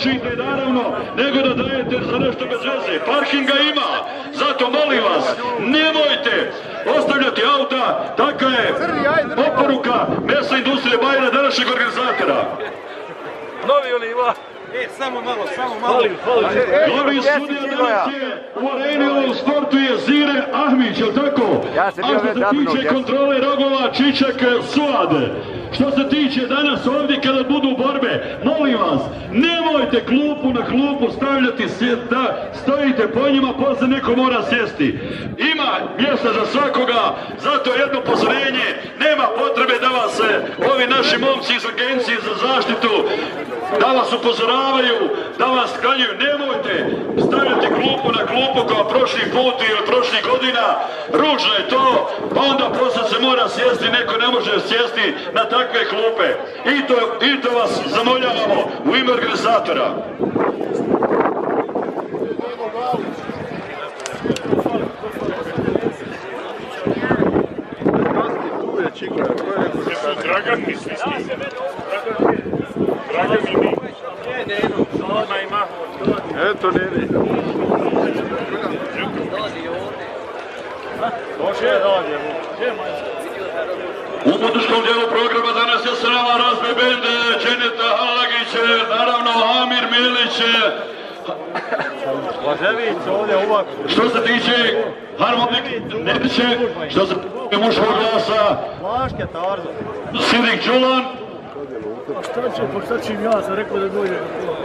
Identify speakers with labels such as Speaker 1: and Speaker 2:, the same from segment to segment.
Speaker 1: trošite naravno, nego da dajete za nešto bez veze. Parkinga ima, zato molim vas, nemojte ostavljati auta, taka je oporuka mesne industrije Bajre, današnjeg organizatora.
Speaker 2: Novi oliva.
Speaker 3: Samo malo, samo malo.
Speaker 1: Glavni sudija danas je u areni ovom sportu je Zire Ahmić, jel' tako? A što se tiče kontrole rogova, Čičak Suade. Što se tiče danas ovdje kada budu borbe, molim vas, nemojte klupu na klupu stavljati, da stojite po njima, poslije neko mora sjesti. Ima mjesta za svakoga, zato jedno upozorenje, nema potrebe da vas ovi naši momci iz agencije za zaštitu, da vas upozoravaju, da vas sklanjaju, nemojte stavljati klupu na klupu kao prošli put ili prošlih godina, ružno je to, pa onda poslije se mora sjesti, neko ne može sjesti na takve klupe. I to vas zamoljavamo u ime organizatora.
Speaker 4: Dragan misli s tim. Dragan i mi. Eto, ne.
Speaker 1: U muzičkom dijelu programa danas je s nama razme bende, Dženeta Halagić, naravno Amir Milić. Što se tiče harmonike Nediće, što se tiče muškog glasa, Sidik Čulan.
Speaker 2: Šta ću ja sam rekao da dođe.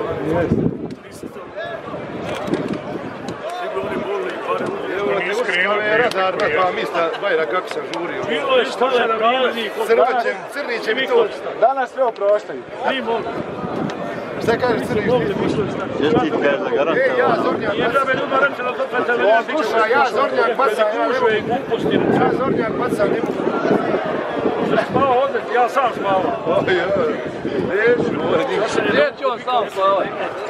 Speaker 4: Kako sam žurio.
Speaker 2: Bilo je šta da prazi.
Speaker 4: Crni će mi to. Danas sve oproštaju.
Speaker 2: Ni mogu.
Speaker 4: Šta kažeš Crni?
Speaker 5: Čestitka za garanta.
Speaker 4: Ja Zornjak Slušaj, ja Zornjak Paca. Ja Zornjak Paca ne mogu.
Speaker 2: Spao ovdje, ja sam spavao. Gdje će on sam spavao?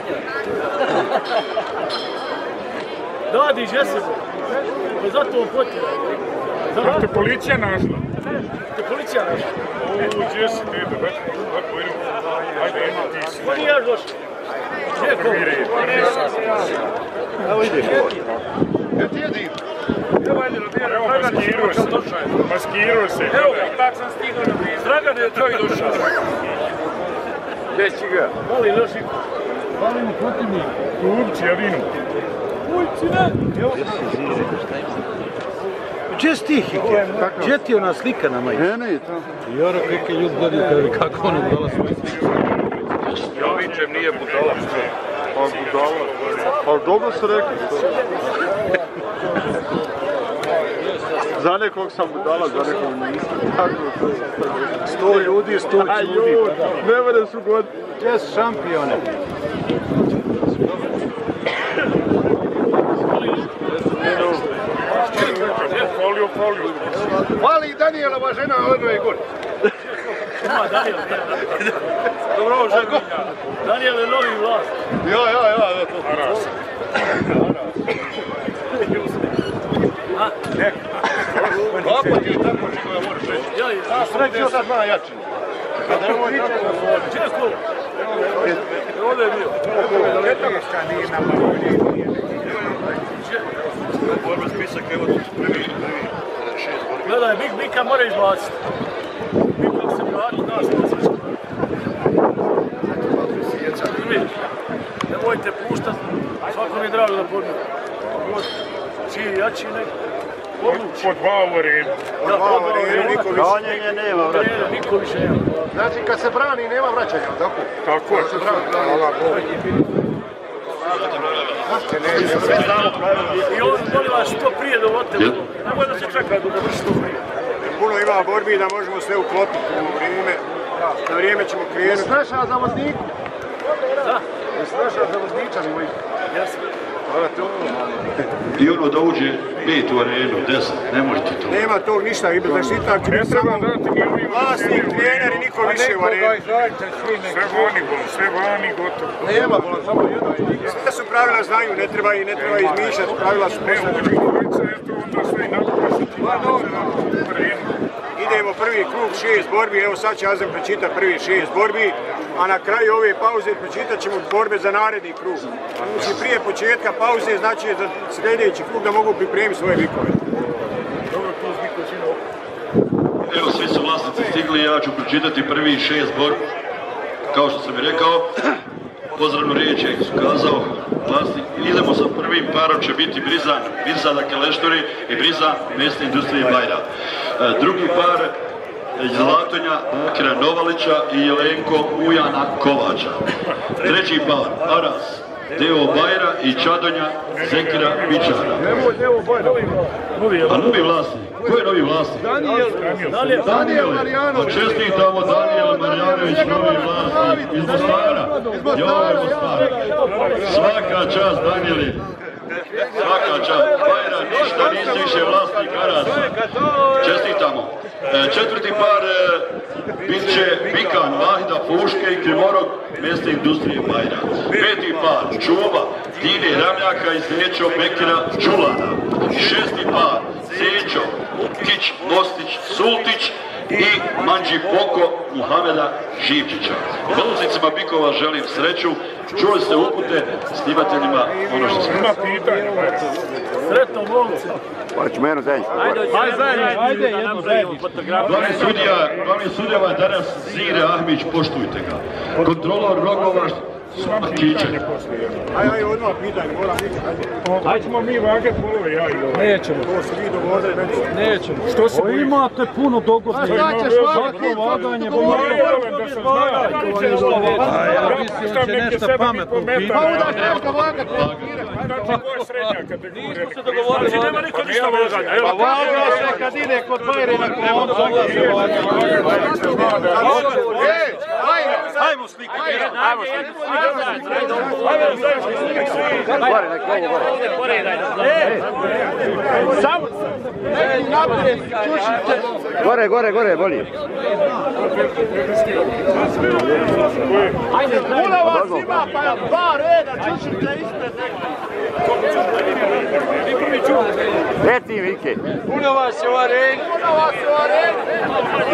Speaker 2: Dadi, gdje se? Pa zato on potjera.
Speaker 4: Kako te policija našla?
Speaker 2: Te policija našla?
Speaker 4: Gdje si te, da ajde, ti si.
Speaker 2: Ko nije još došao? Gdje je ko?
Speaker 4: Evo ide. Gdje ti jedi? Evo, maskirao se.
Speaker 2: Evo, tak sam stigao na blizu. Dragan je tvoj došao.
Speaker 4: Gdje si ga?
Speaker 2: Vali noši. Vali mu protivnik.
Speaker 4: Kupci, ja vinu.
Speaker 5: Gdje si ti, Hike? Gdje ti je ona slika na majici?
Speaker 4: Ne je to.
Speaker 5: Jaro, kakve ljudi gledaju kako ono dala svoje slike.
Speaker 4: Ja vičem, nije budala. Pa budala. Ali dobro se rekli. Za nekog sam budala, za nekog nisam. 100 ljudi, 100 ljudi. Ne vede su god.
Speaker 5: Gdje su šampione?
Speaker 4: Foliju. Mali Danijelova žena, ono je gore.
Speaker 2: Ima Danijel. Dobro, žena. Danijel je novi vlast.
Speaker 4: Ja, to. Aras. Kako ti je tako što ja moraš reći? Srećio sad malo jači.
Speaker 2: Gdje je skolo? Ovdje je bio.
Speaker 4: Teška nije nama. Borba spisak, evo prvi 6 borbi.
Speaker 2: Gledaj, Bika mora izbaciti. Bika se vrati nas na svičku. Nemojte puštati, svako mi je drago da podnije. Čiji jači neko.
Speaker 4: Po dva u arenu.
Speaker 2: Da, po dva u arenu.
Speaker 5: Ganjenje nema, vrati.
Speaker 2: Niko više nema.
Speaker 4: Znači kad se brani nema vraćanja, tako? Tako je. Hvala Bogu.
Speaker 2: I ovo molim vas što prije dovodite. Nemoj da se čeka da vrši što prije.
Speaker 6: Puno ima borbi da možemo sve uklopiti u vrijeme. Na vrijeme ćemo krenuti.
Speaker 4: Jesi našao za vozniku?
Speaker 2: Da.
Speaker 4: Jesi našao za vozničari mojih?
Speaker 2: Jesam.
Speaker 1: I ono da uđe 5 u arenu, 10, ne možete to.
Speaker 6: Nema tog ništa, i bez zaštitar će biti samo vlasnik, trener i niko više u arenu.
Speaker 4: Sve vani, gotovo.
Speaker 6: Nema bolan, samo jedno. Sve su pravila znaju, ne treba izmišljati, pravila su postavljati. Idemo prvi krug, 6 borbi, evo sad će Azem prečitati prvi 6 borbi. a na kraju ove pauze pročitat ćemo borbe za naredni krug. Znači prije početka pauze, znači za sljedeći krug da mogu pripremiti svoje vikove.
Speaker 1: Evo, svi su vlasnici stigli, ja ću pročitati prvi 6 borbi. Kao što sam i rekao, pozdravnu riječ je kazao vlasnik. Idemo sa prvim parom, će biti Mirza Keleštori i Briza mesne industrije Bajra. Drugi par, Zlatonja Bakira Novalića i Jelenko Ujana Kovača. Treći par, Aras Deo Bajra i Čadonja Zekira Bičara. A novi vlasnik? Ko je novi vlasnik? Danijel. Čestitamo Danijel Marjanović, novi vlasnik iz Mostara. Joj, Mostar. Svaka čast, Danijeli. Svaka čast. Bajra, ništa nisi više vlasnik Arasa. Čestitamo. Četvrti par bit će Bikan Vahida Fuške i Krimorog mesne industrije Bajra. Peti par Čuba Dine Ramljaka i Zećo Bekira Čulana. Šesti par Zećo Kić Mostić Sultić i Manđi Poko Muhameda Živčića. Goluznicima bikova želim sreću. Čuli ste upute snimateljima ono što smo.
Speaker 2: Sretno momci.
Speaker 6: Pa ćemo jednu zajedničku.
Speaker 2: Ajde, jednu zajedničku.
Speaker 1: Glavni sudjeva danas Zire Ahmić, poštujte ga. Kontrolor rogova Čičak.
Speaker 6: Ajde, odmah pitanje, moram vidjeti.
Speaker 2: Ajde ćemo mi vagat polove, ja i ovo. Nećemo.
Speaker 6: To se vi dogodili već.
Speaker 2: Nećemo. Što se bojimo? Imate puno dogodne.
Speaker 7: Šta ćeš svako vaganje?
Speaker 2: Da se zna.
Speaker 5: Ja mislim da će nešto pametno pitati.
Speaker 7: Pa onda treba vagat.
Speaker 2: Znači, ovo je srednja kategorija. Nismo se dogovorili. Znači, nema niko ništa vaganja.
Speaker 7: Pa vaga se kad ide kod Bajre na koncu, onda se vaga.
Speaker 6: Ajmo sliku.
Speaker 2: Ajmo sliku.
Speaker 6: Gore, bolje.
Speaker 7: Puno vas ima, pa dva reda, čušite ispred
Speaker 6: Reci Vike.
Speaker 7: Puno vas je u areni.